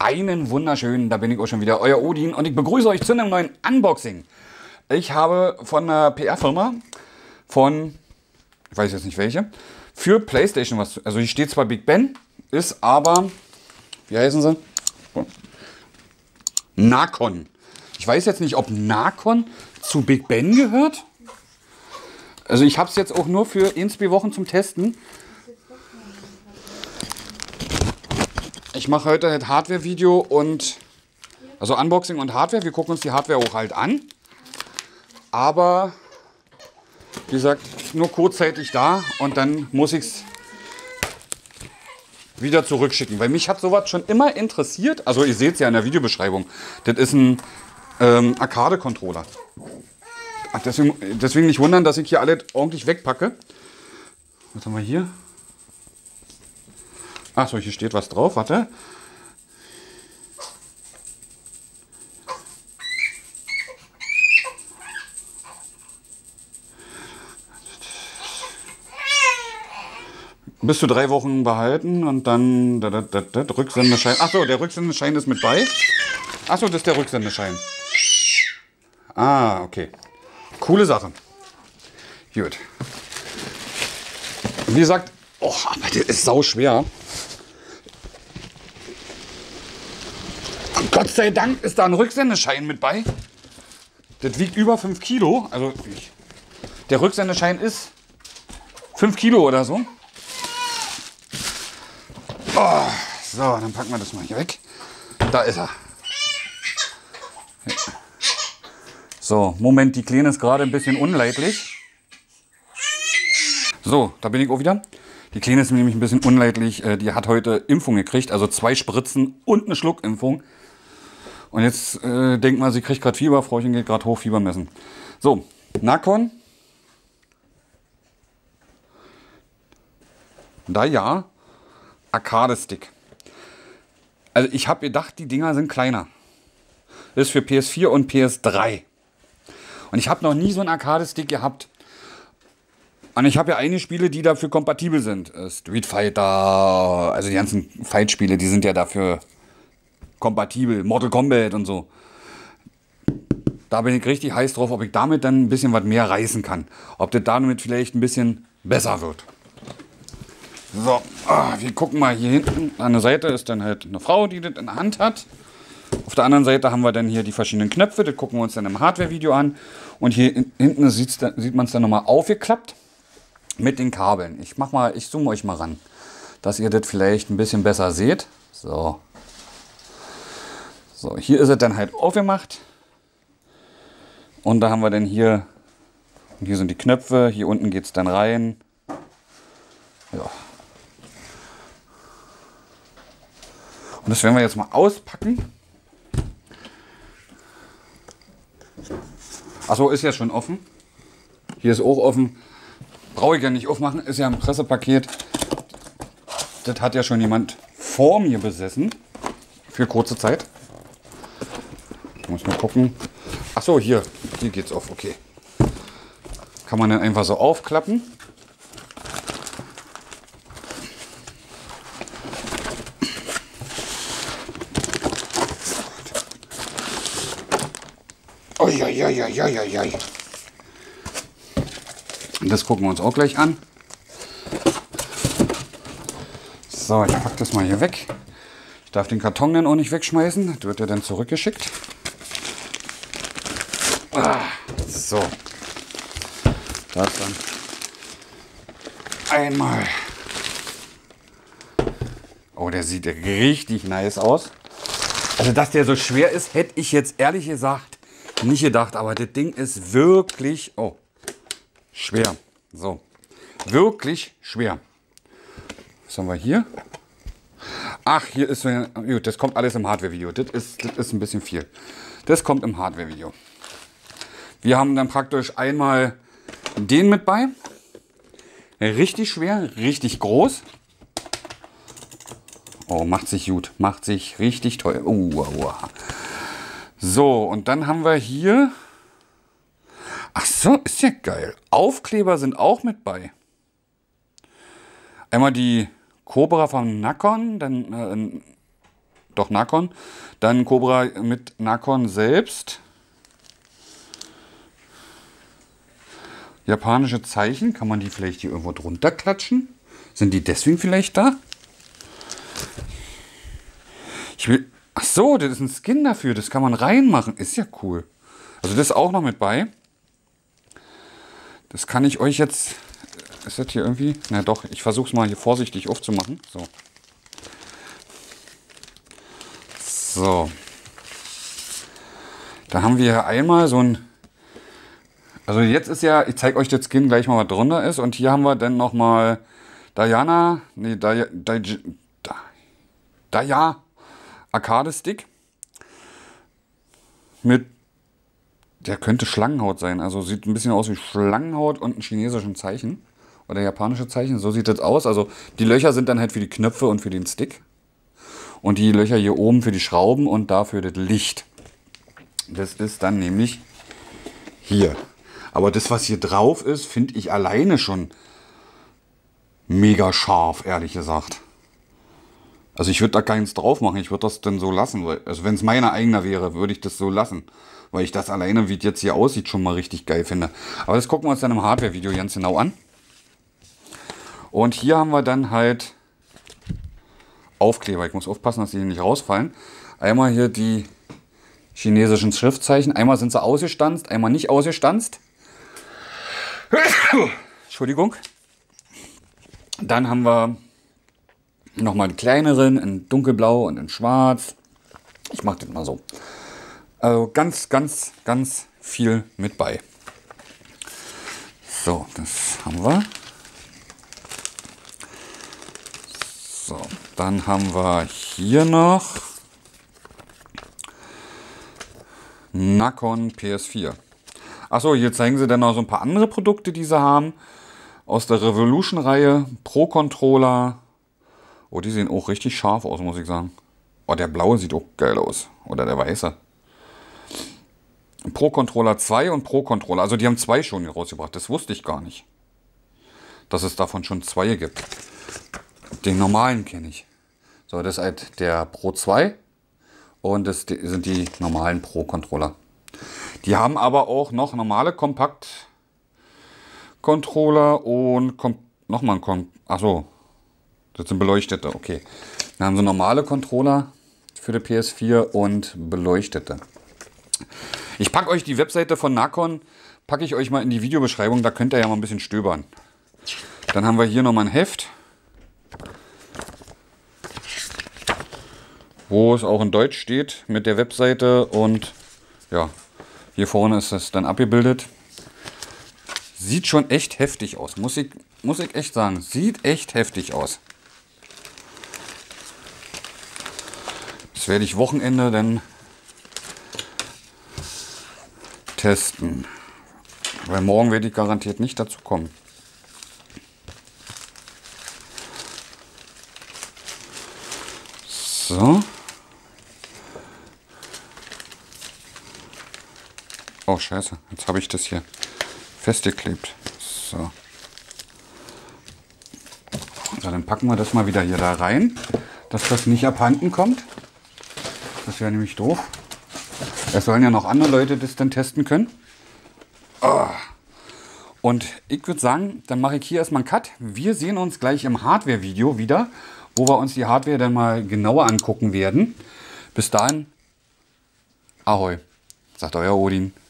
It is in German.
Einen wunderschönen, da bin ich auch schon wieder, euer Odin und ich begrüße euch zu einem neuen Unboxing. Ich habe von einer PR-Firma, von, ich weiß jetzt nicht welche, für PlayStation was, also hier steht zwar Big Ben, ist aber, wie heißen sie? Nacon. Ich weiß jetzt nicht, ob Nacon zu Big Ben gehört. Also ich habe es jetzt auch nur für 1-2 Wochen zum Testen. Ich mache heute halt Hardware-Video und also Unboxing und Hardware. Wir gucken uns die Hardware auch halt an. Aber wie gesagt, nur kurzzeitig da und dann muss ich es wieder zurückschicken. Weil mich hat sowas schon immer interessiert. Also ihr seht es ja in der Videobeschreibung. Das ist ein Arcade-Controller. Deswegen nicht wundern, dass ich hier alles ordentlich wegpacke. Was haben wir hier? Achso, hier steht was drauf. Warte. Bis zu 3 Wochen behalten und dann der Rücksendeschein. Achso, der Rücksendeschein ist mit bei. Achso, das ist der Rücksendeschein. Ah, okay. Coole Sache. Gut. Wie gesagt, oh, aber das ist sau schwer. Und Gott sei Dank ist da ein Rücksendeschein mit bei. Das wiegt über 5 Kilo. Also der Rücksendeschein ist 5 Kilo oder so. Oh, so, dann packen wir das mal hier weg. Da ist er. So, Moment, die Kleine ist gerade ein bisschen unleidlich. So, da bin ich auch wieder. Die Kleine ist nämlich ein bisschen unleidlich. Die hat heute Impfung gekriegt, also 2 Spritzen und eine Schluckimpfung. Und jetzt denkt man, sie kriegt gerade Fieber. Frauchen geht gerade hoch, Fieber messen. So, Nacon. Da ja. Arcade-Stick. Also ich habe gedacht, die Dinger sind kleiner. Das ist für PS4 und PS3. Und ich habe noch nie so einen Arcade-Stick gehabt. Und ich habe ja einige Spiele, die dafür kompatibel sind. Street Fighter, also die ganzen Fight-Spiele, die sind ja dafür kompatibel. Mortal Kombat und so. Da bin ich richtig heiß drauf, ob ich damit dann ein bisschen was mehr reißen kann. Ob das damit vielleicht ein bisschen besser wird. So, wir gucken mal hier hinten. An der Seite ist dann halt eine Frau, die das in der Hand hat. Auf der anderen Seite haben wir dann hier die verschiedenen Knöpfe. Das gucken wir uns dann im Hardware-Video an. Und hier hinten sieht man es dann nochmal aufgeklappt mit den Kabeln. Ich zoome euch mal ran, dass ihr das vielleicht ein bisschen besser seht. So. So, hier ist es dann halt aufgemacht. Und da haben wir dann hier sind die Knöpfe. Hier unten geht es dann rein. Ja. Und das werden wir jetzt mal auspacken. Achso, ist ja schon offen. Hier ist auch offen. Brauche ich ja nicht aufmachen. Ist ja ein Pressepaket. Das hat ja schon jemand vor mir besessen. Für kurze Zeit. Muss mal gucken. Achso, hier geht's auf. Okay. Kann man dann einfach so aufklappen. Uiuiuiuiui. Und das gucken wir uns auch gleich an. So, ich packe das mal hier weg. Ich darf den Karton dann auch nicht wegschmeißen. Das wird ja dann zurückgeschickt. So. Da ist dann einmal. Oh, der sieht richtig nice aus. Also, dass der so schwer ist, hätte ich jetzt ehrlich gesagt nicht gedacht. Aber das Ding ist wirklich schwer. So. Wirklich schwer. Was haben wir hier? Ach, hier ist so. Gut, das kommt alles im Hardware-Video. Das ist ein bisschen viel. Das kommt im Hardware-Video. Wir haben dann praktisch einmal den mit bei. Richtig schwer, richtig groß. Oh, macht sich gut. Macht sich richtig toll. So, und dann haben wir hier. Ach so, ist ja geil. Aufkleber sind auch mit bei. Einmal die Cobra von Nacon, dann Doch, Nakon. Dann Cobra mit Nakon selbst. Japanische Zeichen. Kann man die vielleicht hier irgendwo drunter klatschen? Sind die deswegen vielleicht da? Ich will... Ach so, das ist ein Skin dafür. Das kann man reinmachen. Ist ja cool. Also das ist auch noch mit bei. Das kann ich euch jetzt... Ist das hier irgendwie... Na doch, ich versuche es mal hier vorsichtig aufzumachen. So. So. Da haben wir hier einmal so ein... Also jetzt ist ja... Ich zeige euch das Skin gleich mal, was drunter ist. Und hier haben wir dann nochmal Daya Arcade Stick. Mit... Der könnte Schlangenhaut sein. Also sieht ein bisschen aus wie Schlangenhaut und ein chinesischen Zeichen. Oder japanische Zeichen. So sieht das aus. Also die Löcher sind dann halt für die Knöpfe und für den Stick. Und die Löcher hier oben für die Schrauben und dafür das Licht. Das ist dann nämlich hier. Aber das, was hier drauf ist, finde ich alleine schon mega scharf, ehrlich gesagt. Also ich würde da keins drauf machen. Ich würde das dann so lassen. Also wenn es meiner eigener wäre, würde ich das so lassen. Weil ich das alleine, wie es jetzt hier aussieht, schon mal richtig geil finde. Aber das gucken wir uns dann im Hardware-Video ganz genau an. Und hier haben wir dann halt Aufkleber. Ich muss aufpassen, dass die nicht rausfallen. Einmal hier die chinesischen Schriftzeichen. Einmal sind sie ausgestanzt, einmal nicht ausgestanzt. Entschuldigung. Dann haben wir nochmal die kleineren in dunkelblau und in schwarz. Ich mache das mal so. Also ganz, ganz, ganz viel mit bei. So, das haben wir. So, dann haben wir hier noch Nakon PS4. Achso, hier zeigen sie dann noch so ein paar andere Produkte, die sie haben. Aus der Revolution-Reihe. Pro-Controller. Oh, die sehen auch richtig scharf aus, muss ich sagen. Oh, der blaue sieht auch geil aus. Oder der weiße. Pro-Controller 2 und Pro-Controller. Also die haben zwei schon hier rausgebracht. Das wusste ich gar nicht. Dass es davon schon zwei gibt. Den normalen kenne ich. So, das ist halt der Pro 2 und das sind die normalen Pro-Controller. Die haben aber auch noch normale Kompakt-Controller und nochmal ein Achso, das sind beleuchtete, okay. Dann haben sie normale Controller für die PS4 und beleuchtete. Ich packe euch die Webseite von Nakon, packe ich euch mal in die Videobeschreibung, da könnt ihr ja mal ein bisschen stöbern. Dann haben wir hier nochmal ein Heft, wo es auch in Deutsch steht mit der Webseite und ja, hier vorne ist es dann abgebildet. Sieht schon echt heftig aus, muss ich echt sagen. Sieht echt heftig aus. Das werde ich Wochenende dann testen. Weil morgen werde ich garantiert nicht dazu kommen. So. Oh, scheiße. Jetzt habe ich das hier festgeklebt. So. So, dann packen wir das mal wieder hier da rein, dass das nicht abhanden kommt. Das wäre nämlich doof. Es sollen ja noch andere Leute das dann testen können. Oh. Und ich würde sagen, dann mache ich hier erstmal einen Cut. Wir sehen uns gleich im Hardware-Video wieder, wo wir uns die Hardware dann mal genauer angucken werden. Bis dahin, Ahoi, sagt euer Odin.